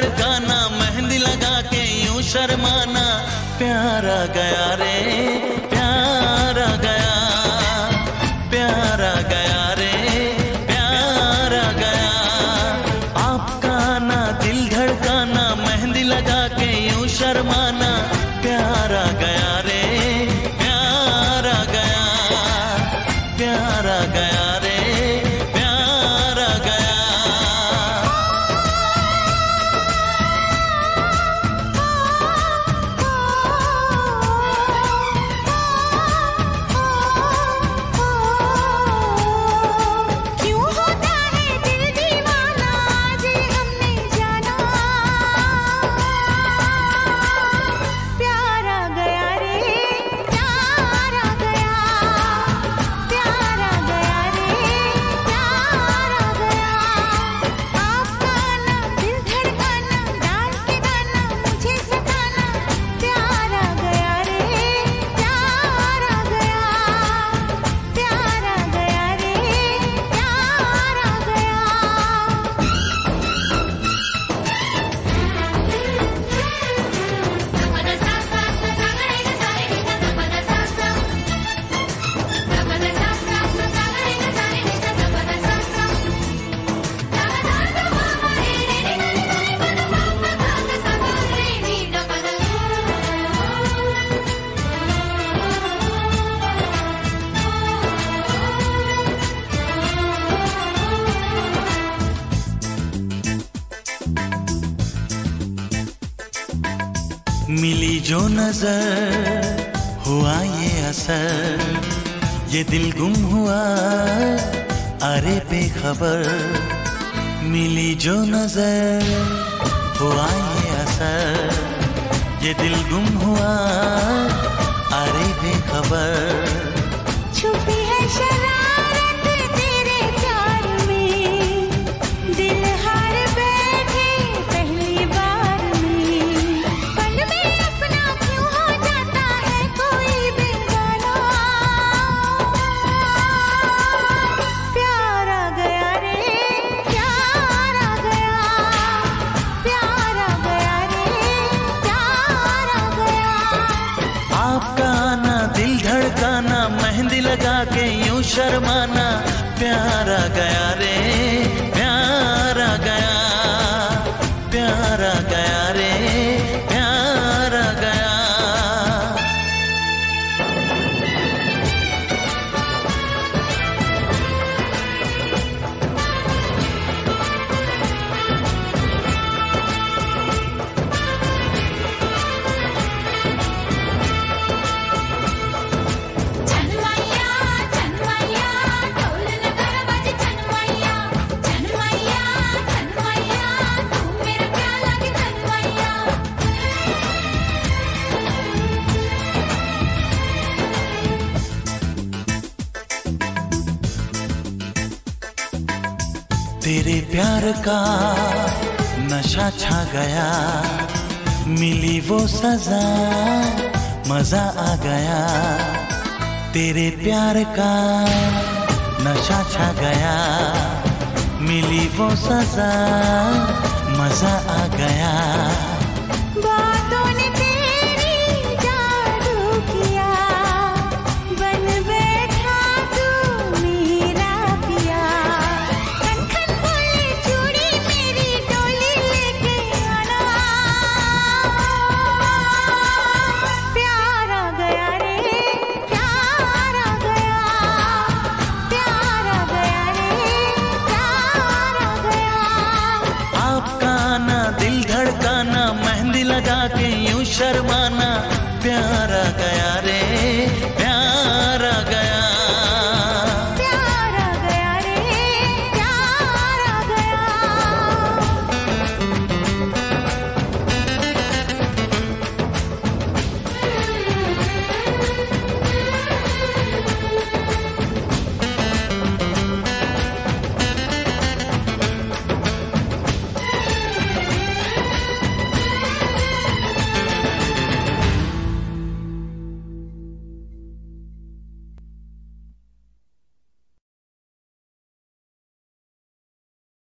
धड़काना, मेहंदी लगा के यूं शर्माना, प्यार आ गया रे प्यार आ गया, प्यार आ गया रे प्यार आ गया। आपका ना दिल धड़काना, मेहंदी लगा के यूं शर्माना, प्यार आ गया रे प्यार आ गया, प्यार आ गया रे प्यार आ गया। मिली जो नजर हुआ ये असर, ये दिल गुम हुआ अरे बेखबर। मिली जो नजर हुआ ये असर, ये दिल गुम हुआ अरे बेखबर। छुपी है शरारत तेरे प्यार में, दिल हार बैठे पहली बार में। पल में अपना क्यों हो जाता है कोई बेगाना, प्यार आ गया रे प्यार आ गया, प्यार आ गया रे प्यार आ गया। आपका आना दिल धड़काना, मेहंदी लगा के यूं शर्माना, प्यार आ गया रे प्यार आ गया, प्यार आ गया रे प्यार आ गया। चनमैया चनमैया ढोल नगारा बजे, चनमैया चनमैया चनमैया तू मेरा क्या लगे चनमैया। तेरे प्यार का नशा छा गया, मिली वो सजा मजा आ गया। तेरे प्यार का नशा छा गया, मिली वो सजा मजा आ गया।